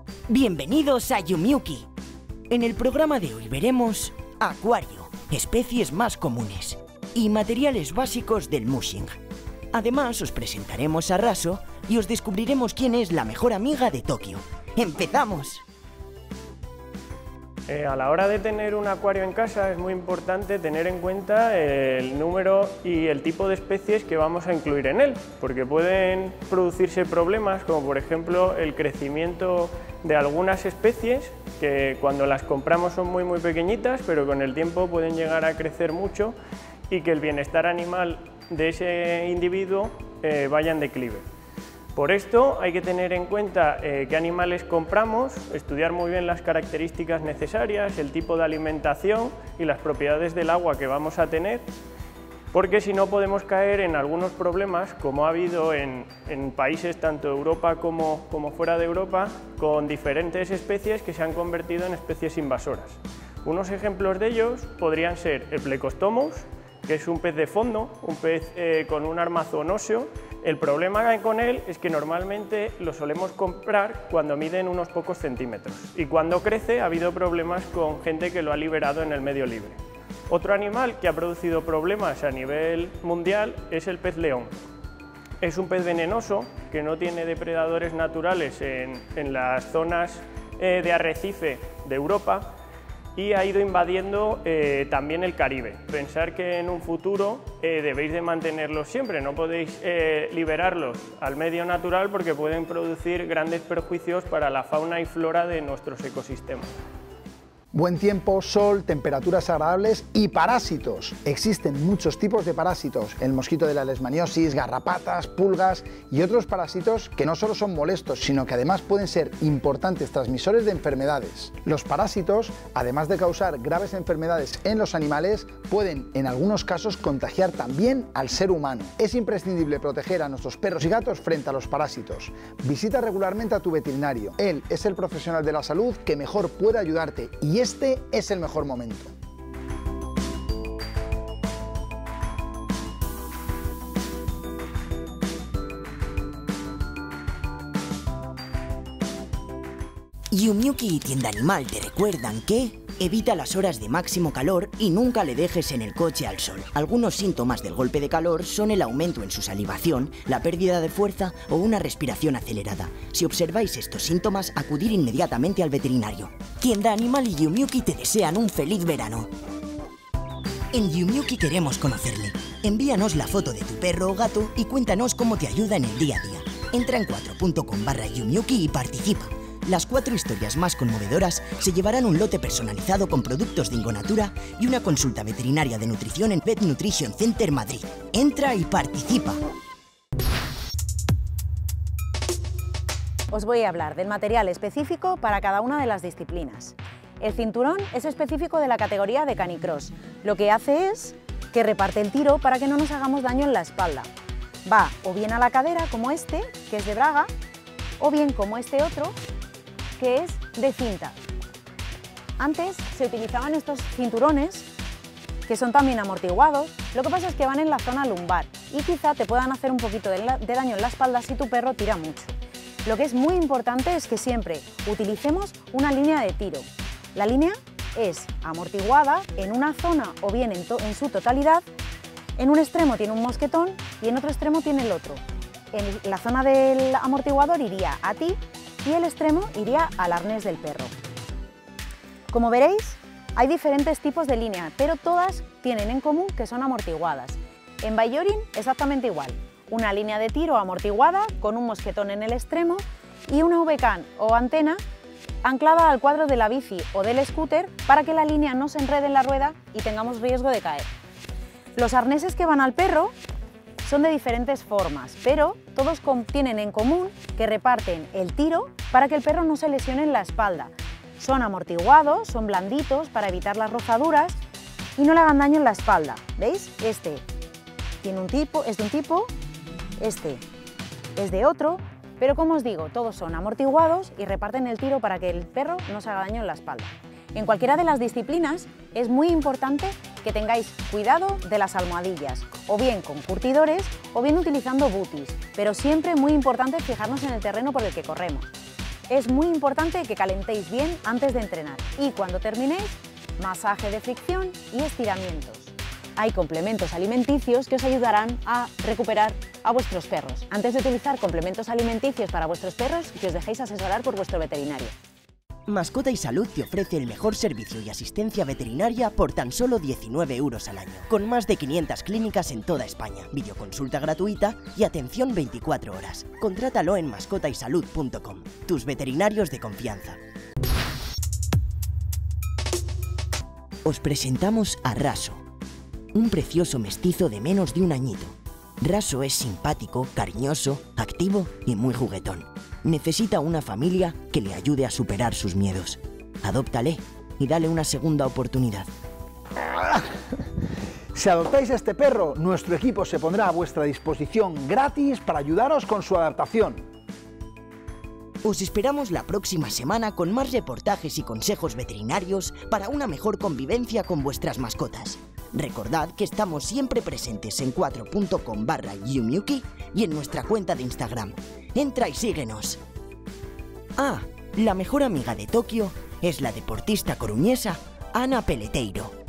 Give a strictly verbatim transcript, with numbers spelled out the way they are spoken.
Bienvenidos a Yumiuki. En el programa de hoy veremos acuario, especies más comunes y materiales básicos del mushing. Además os presentaremos a Raso y os descubriremos quién es la mejor amiga de Tokio. ¡Empezamos! Eh, a la hora de tener un acuario en casa es muy importante tener en cuenta el número y el tipo de especies que vamos a incluir en él, porque pueden producirse problemas como por ejemplo el crecimiento de algunas especies que cuando las compramos son muy muy pequeñitas, pero con el tiempo pueden llegar a crecer mucho y que el bienestar animal de ese individuo eh, vaya en declive. Por esto hay que tener en cuenta eh, qué animales compramos, estudiar muy bien las características necesarias, el tipo de alimentación y las propiedades del agua que vamos a tener, porque si no podemos caer en algunos problemas, como ha habido en, en países tanto de Europa como, como fuera de Europa, con diferentes especies que se han convertido en especies invasoras. Unos ejemplos de ellos podrían ser el Plecostomus, que es un pez de fondo, un pez eh, con un armazón óseo. El problema con él es que normalmente lo solemos comprar cuando miden unos pocos centímetros y cuando crece ha habido problemas con gente que lo ha liberado en el medio libre. Otro animal que ha producido problemas a nivel mundial es el pez león. Es un pez venenoso que no tiene depredadores naturales en, en las zonas eh, de arrecife de Europa y ha ido invadiendo eh, también el Caribe. Pensar que en un futuro eh, debéis de mantenerlos siempre, no podéis eh, liberarlos al medio natural porque pueden producir grandes perjuicios para la fauna y flora de nuestros ecosistemas. Buen tiempo, sol, temperaturas agradables y parásitos. Existen muchos tipos de parásitos, el mosquito de la leishmaniosis, garrapatas, pulgas y otros parásitos que no solo son molestos, sino que además pueden ser importantes transmisores de enfermedades. Los parásitos, además de causar graves enfermedades en los animales, pueden en algunos casos contagiar también al ser humano. Es imprescindible proteger a nuestros perros y gatos frente a los parásitos. Visita regularmente a tu veterinario. Él es el profesional de la salud que mejor puede ayudarte y este es el mejor momento. Yumiuki y Tienda Animal te recuerdan que evita las horas de máximo calor y nunca le dejes en el coche al sol. Algunos síntomas del golpe de calor son el aumento en su salivación, la pérdida de fuerza o una respiración acelerada. Si observáis estos síntomas, acudir inmediatamente al veterinario. Tienda Animal y Yumiuki te desean un feliz verano. En Yumiuki queremos conocerle. Envíanos la foto de tu perro o gato y cuéntanos cómo te ayuda en el día a día. Entra en cuatro punto com barra Yumiuki y participa. Las cuatro historias más conmovedoras se llevarán un lote personalizado con productos de Ingonatura y una consulta veterinaria de nutrición en Vet Nutrition Center Madrid. Entra y participa. Os voy a hablar del material específico para cada una de las disciplinas. El cinturón es específico de la categoría de canicross. Lo que hace es que reparte el tiro para que no nos hagamos daño en la espalda. Va o bien a la cadera, como este, que es de braga, o bien como este otro, que es de cinta. Antes se utilizaban estos cinturones, que son también amortiguados, lo que pasa es que van en la zona lumbar y quizá te puedan hacer un poquito de, de daño en la espalda si tu perro tira mucho. Lo que es muy importante es que siempre utilicemos una línea de tiro. La línea es amortiguada en una zona o bien en, to en su totalidad. En un extremo tiene un mosquetón y en otro extremo tiene el otro. En la zona del amortiguador iría a ti y el extremo iría al arnés del perro. Como veréis, hay diferentes tipos de línea, pero todas tienen en común que son amortiguadas. En Bajorin exactamente igual, una línea de tiro amortiguada con un mosquetón en el extremo y una V-Can o antena anclada al cuadro de la bici o del scooter para que la línea no se enrede en la rueda y tengamos riesgo de caer. Los arneses que van al perro son de diferentes formas, pero todos tienen en común que reparten el tiro para que el perro no se lesione en la espalda. Son amortiguados, son blanditos para evitar las rozaduras y no le hagan daño en la espalda. ¿Veis? Este tiene un tipo, es de un tipo, este es de otro, pero como os digo, todos son amortiguados y reparten el tiro para que el perro no se haga daño en la espalda. En cualquiera de las disciplinas es muy importante que tengáis cuidado de las almohadillas, o bien con curtidores o bien utilizando booties, pero siempre muy importante fijarnos en el terreno por el que corremos. Es muy importante que calentéis bien antes de entrenar y cuando terminéis, masaje de fricción y estiramientos. Hay complementos alimenticios que os ayudarán a recuperar a vuestros perros. Antes de utilizar complementos alimenticios para vuestros perros, que os dejéis asesorar por vuestro veterinario. Mascota y Salud te ofrece el mejor servicio y asistencia veterinaria por tan solo diecinueve euros al año, con más de quinientas clínicas en toda España, videoconsulta gratuita y atención veinticuatro horas. Contrátalo en mascota y salud punto com, tus veterinarios de confianza. Os presentamos a Raso, un precioso mestizo de menos de un añito. Raso es simpático, cariñoso, activo y muy juguetón. Necesita una familia que le ayude a superar sus miedos. Adóptale y dale una segunda oportunidad. Si adoptáis a este perro, nuestro equipo se pondrá a vuestra disposición gratis para ayudaros con su adaptación. Os esperamos la próxima semana con más reportajes y consejos veterinarios para una mejor convivencia con vuestras mascotas. Recordad que estamos siempre presentes en cuatro punto com barra Yumyuki y en nuestra cuenta de Instagram. Entra y síguenos. Ah, la mejor amiga de Tokio es la deportista coruñesa Ana Peleteiro.